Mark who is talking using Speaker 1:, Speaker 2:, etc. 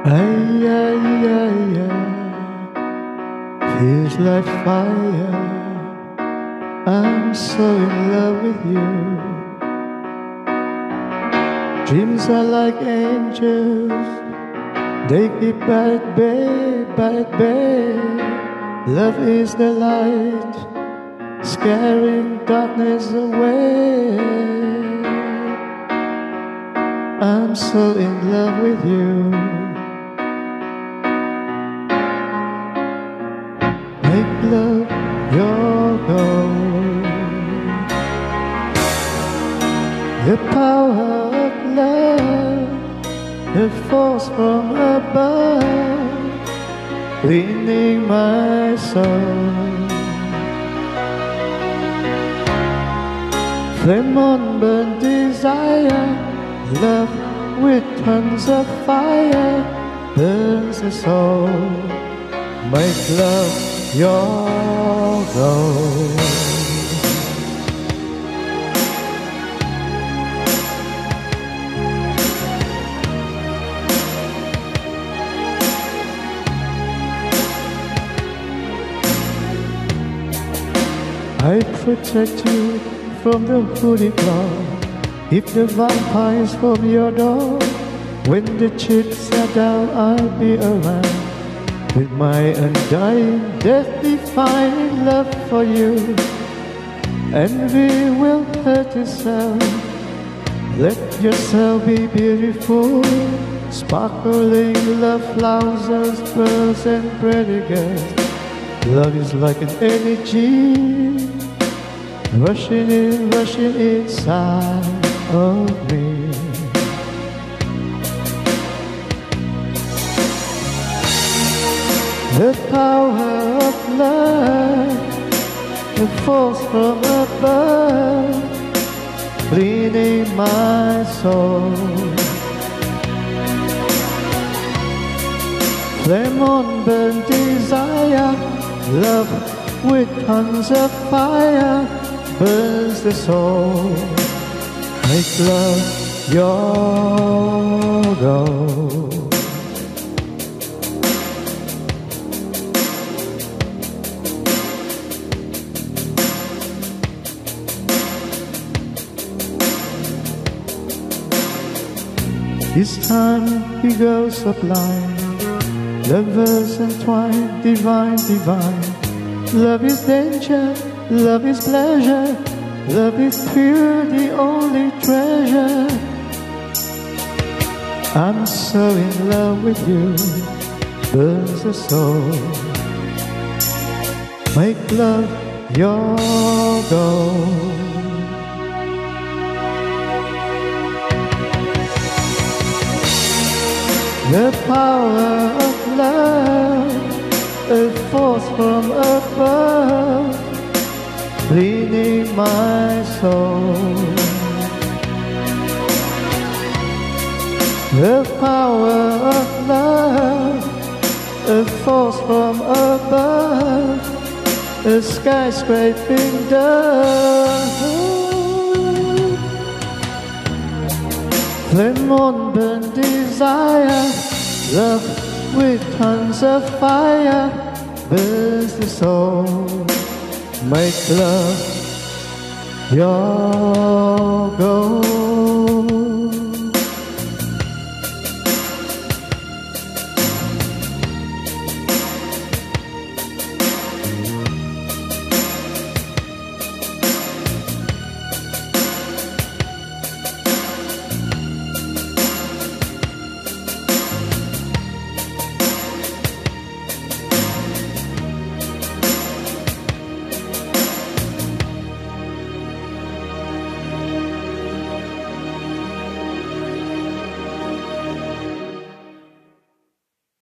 Speaker 1: Ay, ay, ay, ay, feels like fire. I'm so in love with you. Dreams are like angels, they keep at bay, at bay. Love is the light, scaring darkness away. I'm so in love with you. Make love your goal. The power of love, the force from above, cleaning my soul. Flame on burn desire, love with tons of fire burns the soul. Make love your goal. I protect you from the hooligan, keep the vampires from your door. When the chips are down, I'll be around with my undying, death-defying love for you. And we will hurt yourself. Let yourself be beautiful, sparkling love flowers, pearls and pretty girls. Love is like an energy, rushing in, rushing inside of me. The power of love, the force from above, cleaning my soul. Flame on burn desire, love with tons of fire burns the soul. Make love your goal. This time we go sublime, lovers entwined, divine, divine. Love is danger, love is pleasure, love is pure, the only treasure. I'm so in love with you, burns the soul. Make love your goal. The power of love, a force from above, cleaning my soul. The power of love, a force from above, a skyscraping dove. Flame on burn desire, love with tons of fire burns the soul. Make love your goal.